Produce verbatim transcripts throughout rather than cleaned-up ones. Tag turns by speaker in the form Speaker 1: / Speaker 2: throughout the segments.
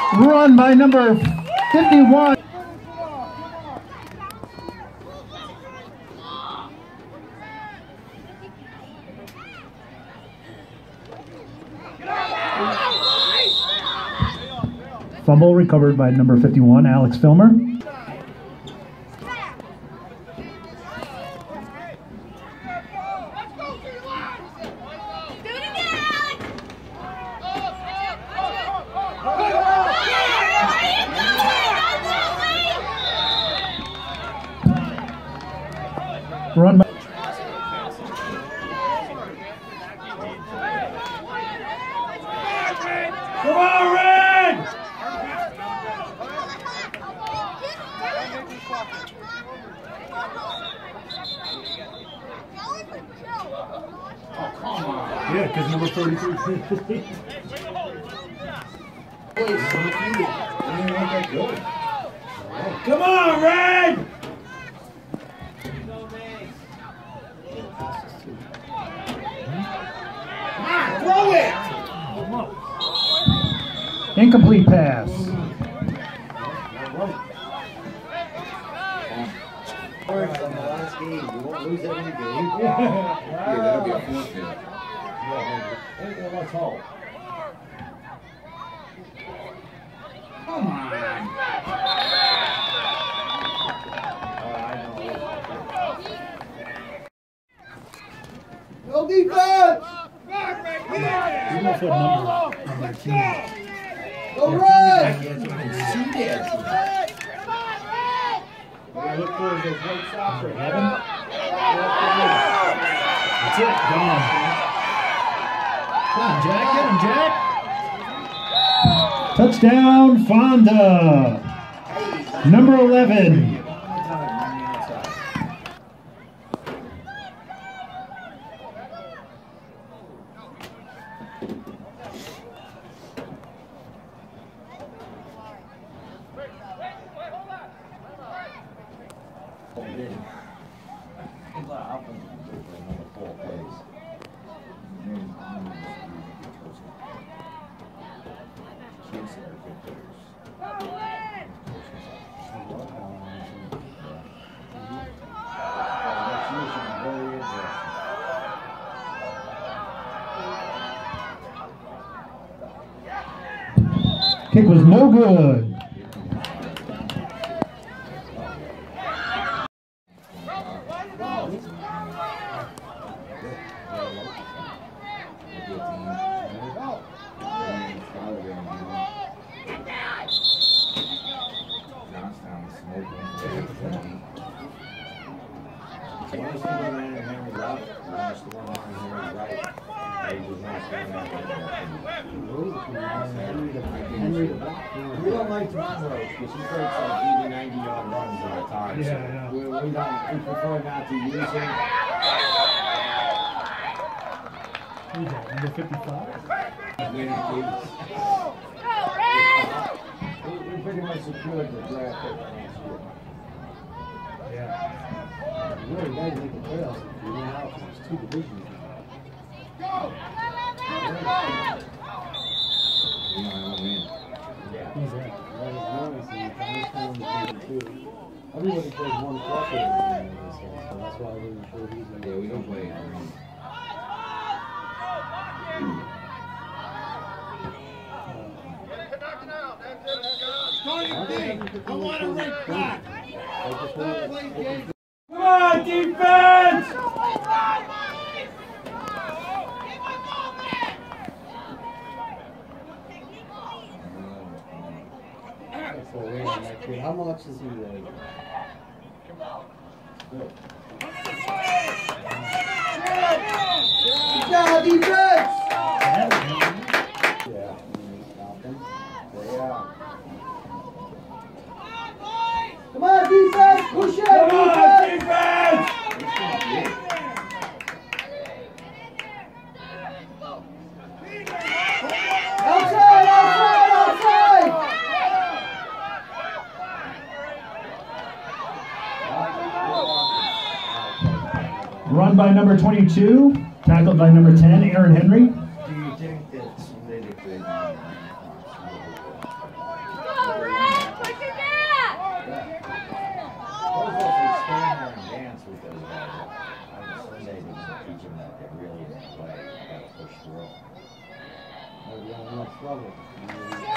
Speaker 1: Run by number fifty-one. Fumble recovered by number fifty-one, Alex Filmer. Run by
Speaker 2: Come on, Red! Oh, come on.
Speaker 1: Yeah, because number thirty-three.
Speaker 2: Come on, Red! Throw it!
Speaker 1: Incomplete pass.
Speaker 3: You won't lose that in the game. Yeah, that'll be a forfeit.
Speaker 2: Let's hold. Come on.
Speaker 3: Go defense! Go Red!
Speaker 2: Look for those white socks for heaven.
Speaker 1: That's it. Gone. Come on, Jack. Get him, Jack. Touchdown, Fonda. Number eleven. Kick was no good.
Speaker 3: We don't like tomatoes because he breaks like eighty, ninety yard runs at a time.
Speaker 1: Yeah,
Speaker 3: so
Speaker 1: yeah.
Speaker 3: We, we, don't, we prefer not to use him.
Speaker 1: Who's that, number fifty-five?
Speaker 3: We, we pretty much secured the draft pick for next year.
Speaker 1: Yeah.
Speaker 3: You really guys make the playoffs if you win out because there's two divisions. Go! You know, I don't win. Yeah.
Speaker 1: Who's that?
Speaker 3: Everybody plays one crossover in this game, so that's why I wasn't sure he's going to. Yeah, we don't play it.
Speaker 2: I want to right back. Come on, defense!
Speaker 3: How much is he like? Good. Yeah, defense! Yeah. Come on, defense! Push it!
Speaker 2: Come on, defense!
Speaker 3: Outside, outside, outside!
Speaker 1: Run by number twenty-two, tackled by number ten, Aaron Henry.
Speaker 3: Do you think that they could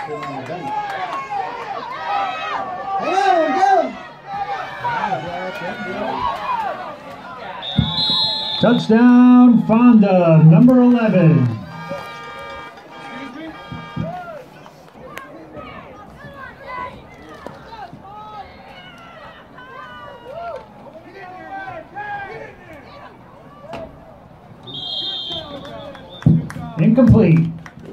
Speaker 3: Still on the bench. Hang on, go!
Speaker 1: Touchdown, Fonda, number eleven. Incomplete.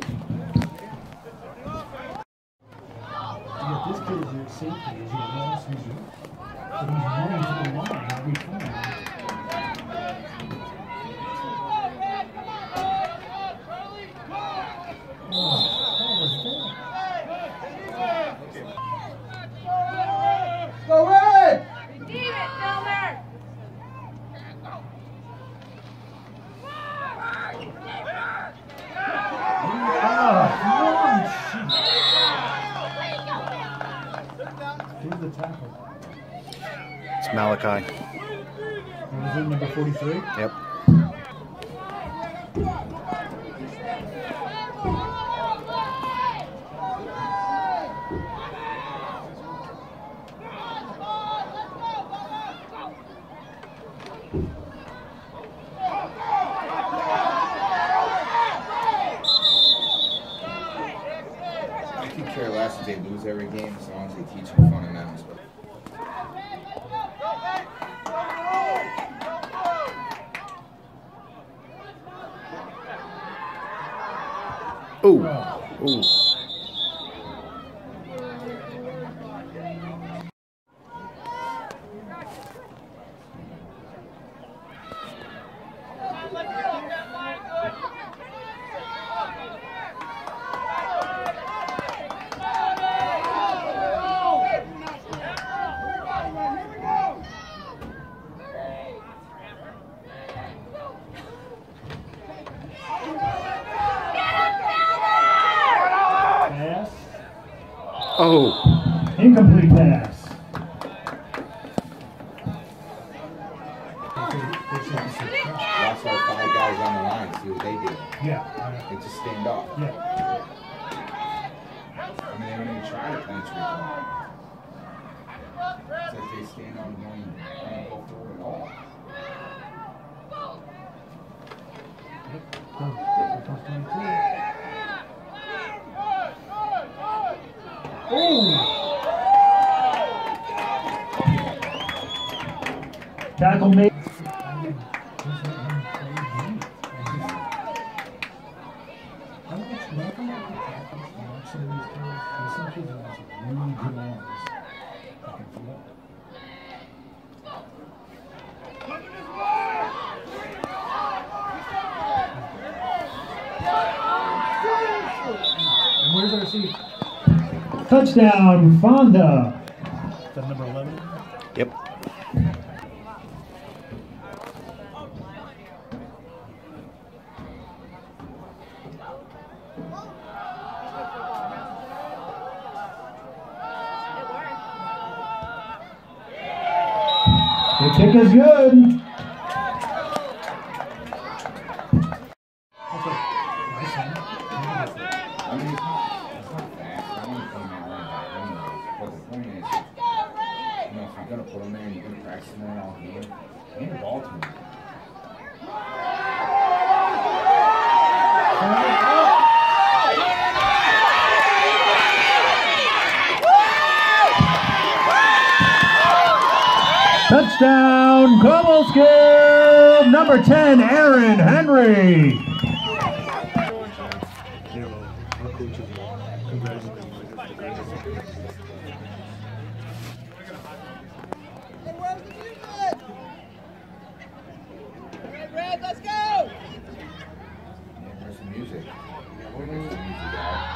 Speaker 2: Yeah, this kid is your safety, is your last resort. But he's running to the line every time.
Speaker 3: Go red!
Speaker 4: Receive it, Filmer!
Speaker 2: Who's the tackle?
Speaker 5: It's Malachi.
Speaker 2: Was it number forty-three?
Speaker 5: Yep.
Speaker 6: I could care less if they lose every game as long as they teach them fundamentals.
Speaker 5: Ooh. Ooh.
Speaker 2: Pass.
Speaker 5: Oh.
Speaker 1: Incomplete pass.
Speaker 6: Watch our five guys on the line, see what they do.
Speaker 2: Yeah.
Speaker 6: They just stand up.
Speaker 2: Yeah.
Speaker 6: I mean, they don't even try to penetrate them. It's like they stand on the line and don't go forward at all.
Speaker 2: Go. Here comes twenty-two. Oh!
Speaker 1: Tackle made.
Speaker 2: And where's our seat?
Speaker 1: Touchdown, Fonda.
Speaker 2: Is that number eleven?
Speaker 5: Yep.
Speaker 1: The kick is good.
Speaker 2: Okay. Nice one.
Speaker 6: I mean, it's not fast. I want to put them in running back anyways. But the point is, you know, if you're going to put them in, you're going to practice them all game. Hand the ball to them.
Speaker 1: Touchdown, Cobleskill, number ten, Aaron Henry.
Speaker 4: Red, red, let's go!
Speaker 6: Yeah, where's the music? Where's the music, guy?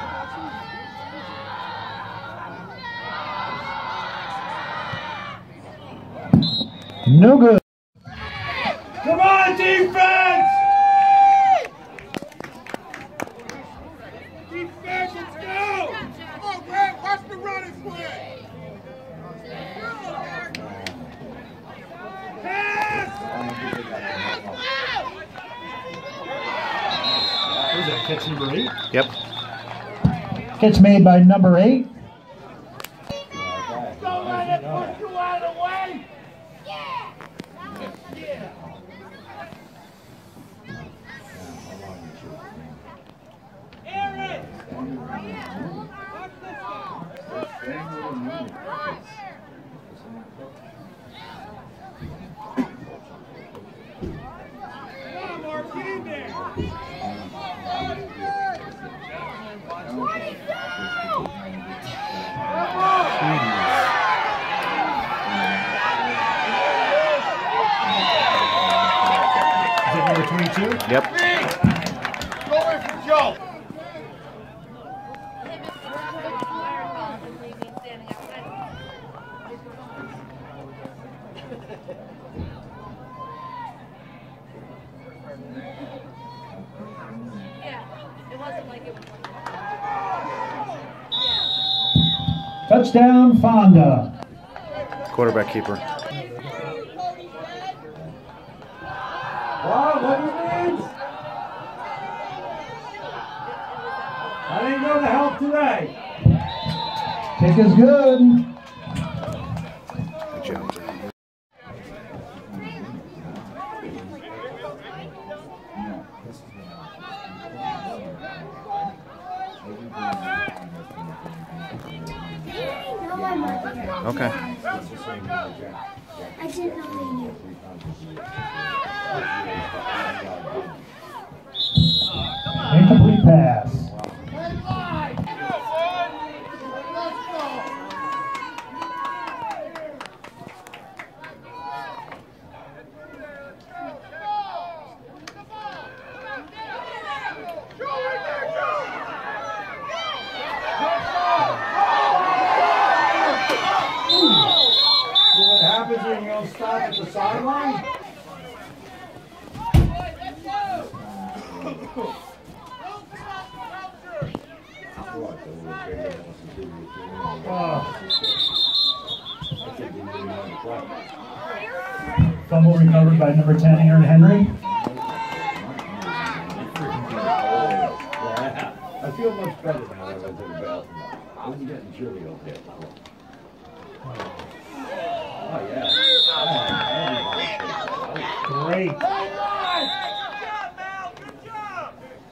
Speaker 1: No good.
Speaker 2: Come on, defense!
Speaker 4: Defense, let's go! Come on, Red, watch the running play!
Speaker 2: What is that, catch number eight?
Speaker 5: Yep.
Speaker 1: Catch Catch made by number eight.
Speaker 4: Don't let it push you out of the way. Aaron! Come on, Mark, get in there.
Speaker 2: Is that number twenty-two?
Speaker 5: Yep.
Speaker 4: Go in for Joe.
Speaker 1: Touchdown, Fonda.
Speaker 5: Quarterback keeper.
Speaker 3: Wow, what do you mean? I didn't go to help today.
Speaker 1: Kick is good.
Speaker 5: Good job. Okay.
Speaker 7: I didn't know they knew.
Speaker 1: Incomplete pass.
Speaker 3: What happens when you don't stop at the sideline?
Speaker 1: Fumble recovered by number ten, Aaron Henry.
Speaker 3: I feel much better now that I was in the bathroom. I was getting chilly up there. Oh, yeah. Oh,
Speaker 2: Great.
Speaker 4: Good job, Mal. Good job.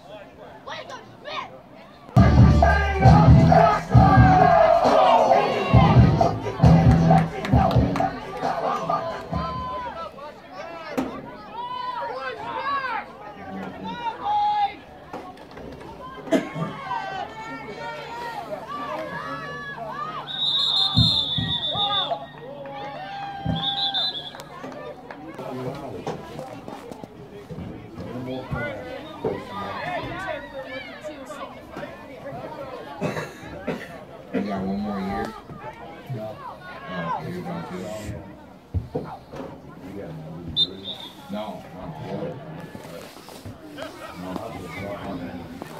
Speaker 6: You got one more year? No. Oh, you're going to? No, not Florida. No, not the Florida.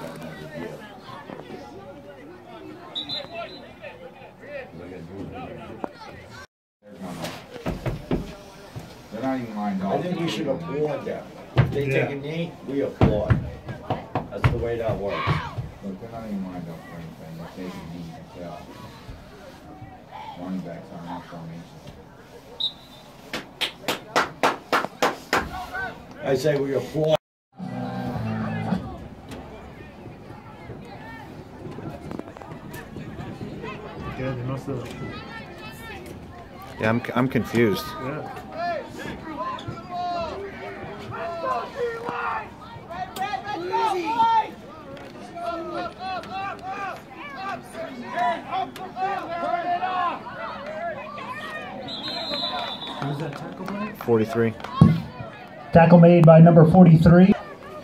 Speaker 6: They're not even lined up.
Speaker 3: I think we should applaud them. If they take a knee, we applaud. That's the way that works.
Speaker 6: Look, they're not even lined up for anything. They're taking knee, you can tell. Running backs aren't out formation.
Speaker 3: I say we applaud.
Speaker 2: Yeah, they must have.
Speaker 5: Yeah, I'm, I'm confused.
Speaker 2: Yeah. Who's that tackle by?
Speaker 5: forty-three.
Speaker 1: Tackle made by number forty-three.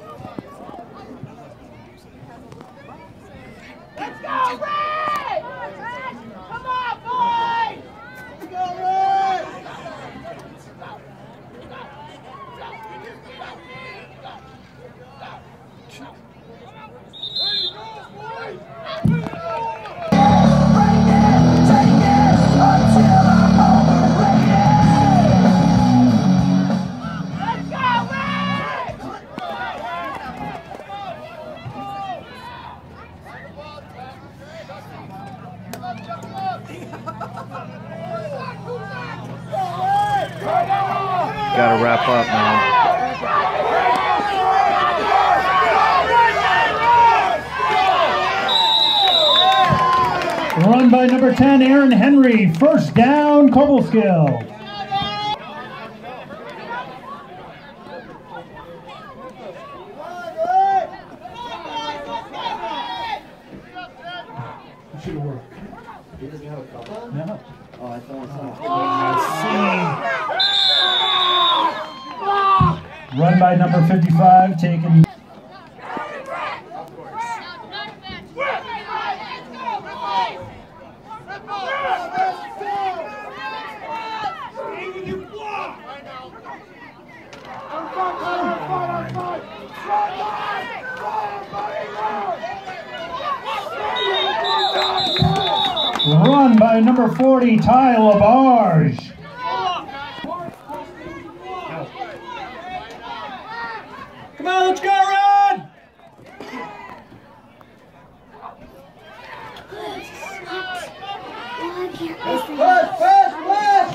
Speaker 4: Let's go, Ray! Come on, boys! Let's go, Ray! There you go, boys! Let's go, Ray!
Speaker 5: Gotta wrap up, man.
Speaker 1: Run by number ten, Aaron Henry. First down, Cobleskill.
Speaker 2: Should have worked.
Speaker 3: He doesn't have a couple?
Speaker 2: No.
Speaker 3: Oh, I thought it was
Speaker 1: Run by number fifty-five, taken. Run by number forty, Ty LaBarge. Come on, let's go, run! Push, push, push,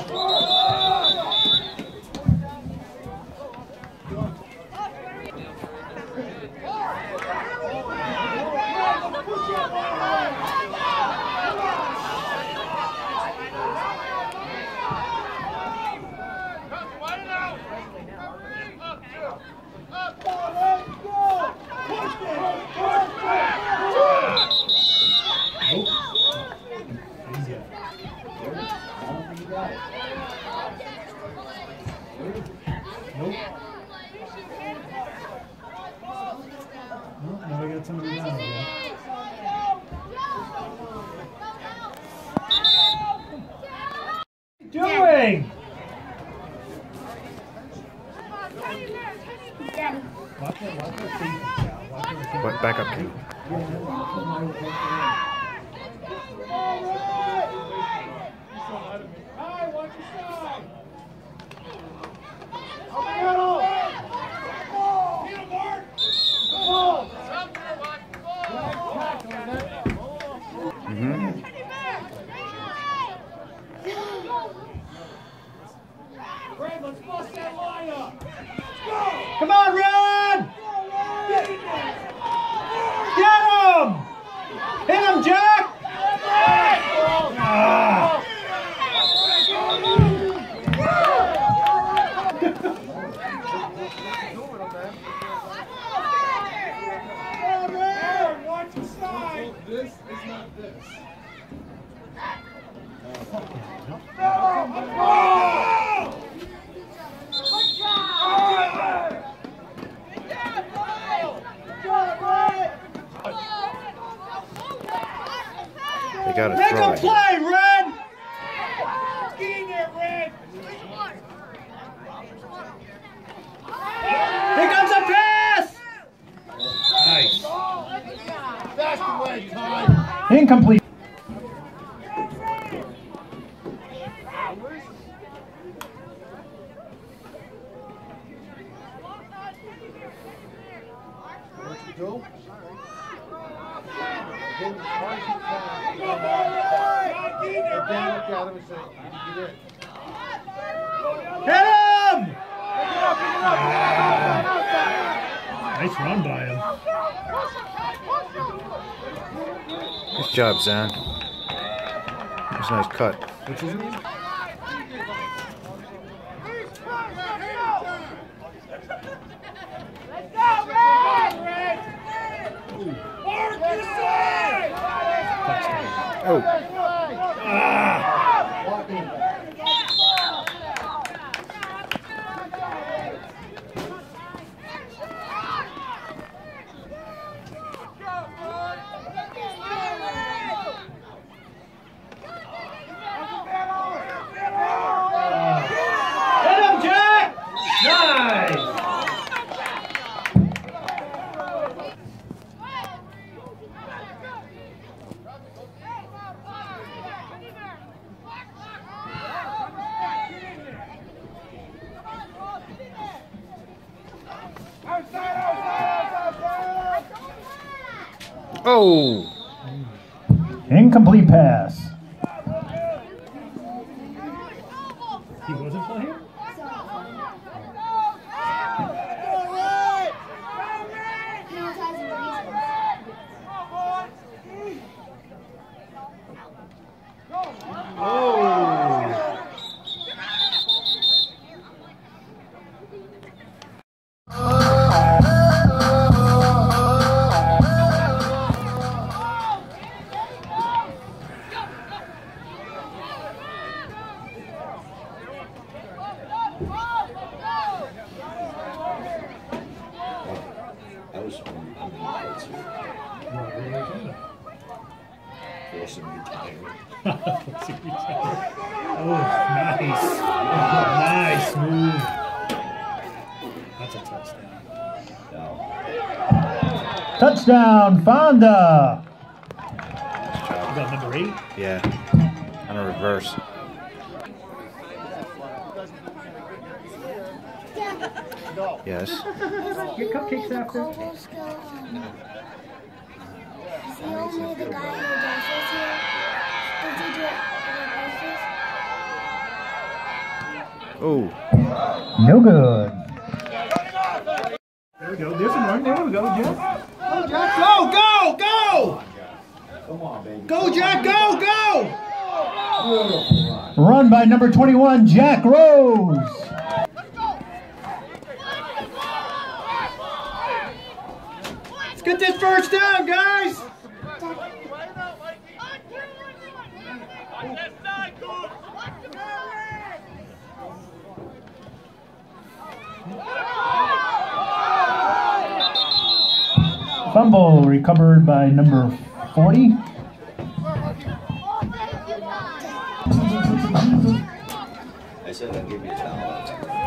Speaker 2: Now we got somebody down again.
Speaker 1: Doing?
Speaker 2: Watch that, watch that safety, Cal. Watch that safety.
Speaker 5: What? Back up, King. Mm-hmm.
Speaker 1: Come on, run! Get him! Hit him, Jack! Ah.
Speaker 6: This is not this.
Speaker 5: They gotta
Speaker 1: Make
Speaker 5: throw
Speaker 1: him
Speaker 5: it.
Speaker 1: play, Red!
Speaker 4: Get in there, Red!
Speaker 1: Here comes a pass!
Speaker 2: Nice.
Speaker 4: That's the way, Ty.
Speaker 1: Incomplete.
Speaker 3: Go.
Speaker 1: Hit him!
Speaker 2: Nice run by him.
Speaker 5: Nice job, Zan. That's a nice cut.
Speaker 2: What's his name?
Speaker 4: Let's go, Red! Mark this side!
Speaker 5: Oh.
Speaker 1: Ah. Hit him, Jack! Nice!
Speaker 5: Oh.
Speaker 1: Incomplete pass.
Speaker 2: He wasn't playing?
Speaker 6: force him to retire.
Speaker 2: Oh, nice. Nice move. That's a touchdown.
Speaker 6: No.
Speaker 1: Touchdown, Fonda!
Speaker 2: You got number eight?
Speaker 5: Yeah. On a reverse. Yes.
Speaker 1: Get cupcakes after.
Speaker 7: Cobleskill. Is he only the guy who does this here? Does he do it
Speaker 5: Oh.
Speaker 1: No good.
Speaker 2: There we go. There's a run. There we go, Jeff.
Speaker 4: Go, Jack, go, go, go!
Speaker 6: Come on, baby.
Speaker 4: Go, Jack, go, go!
Speaker 6: Beautiful run.
Speaker 1: Run by number twenty-one, Jack Rose.
Speaker 4: Let's get this first down, guys!
Speaker 1: Fumble recovered by number forty.
Speaker 6: I said I'd give you a towel.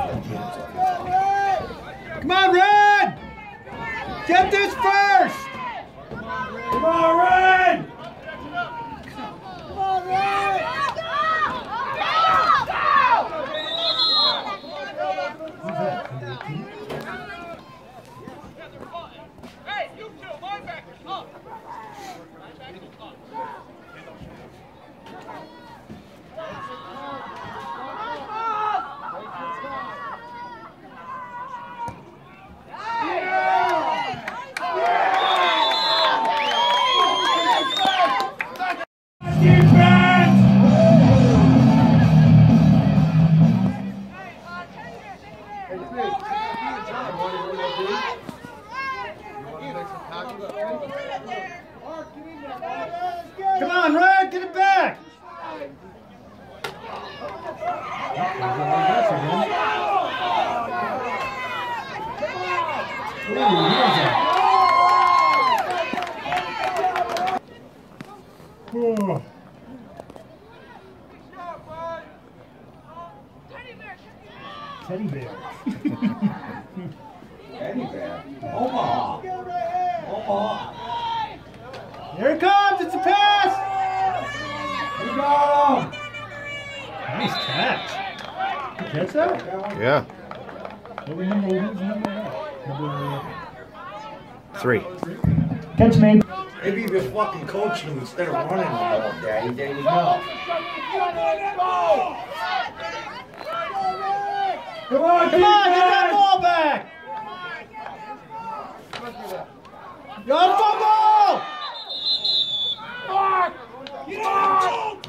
Speaker 4: Come on, Red! Get this first! Come on, Red! Come on, Red!
Speaker 2: Who's that? Number eighteen?
Speaker 4: Hey, you two, linebackers, up! Come on, Red, get it back!
Speaker 2: Oh. Teddy bear.
Speaker 6: Teddy bear. Omaha. Omaha.
Speaker 4: Here it comes, it's a pass!
Speaker 6: You got him.
Speaker 2: Nice catch. You catch that?
Speaker 5: Yeah.
Speaker 2: What was number, what was number that? Number
Speaker 5: Three.
Speaker 1: Catch made.
Speaker 6: Maybe if you're fucking coaching him instead of running him all day, there you go.
Speaker 4: Come on, Come on, get that ball back! Yo, fumble! Mark! Mark!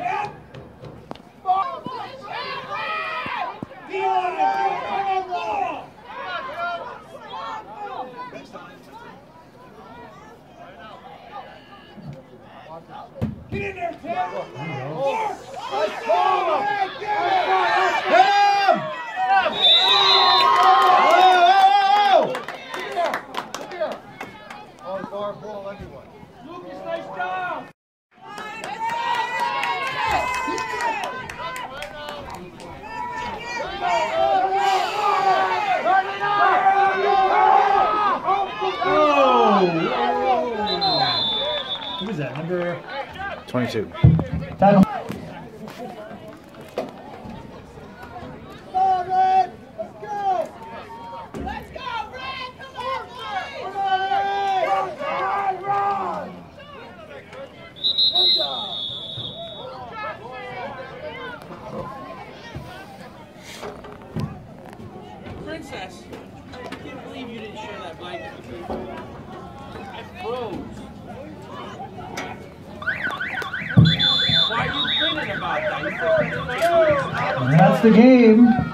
Speaker 4: Get in there, Ted! Let's go! Hit him! Lucas, nice job!
Speaker 2: Who is that? Number
Speaker 5: twenty-two.
Speaker 1: Tackle.
Speaker 8: Princess, I can't believe you didn't share that bike with me. I froze. Why are you thinking about that? You
Speaker 1: That's the game.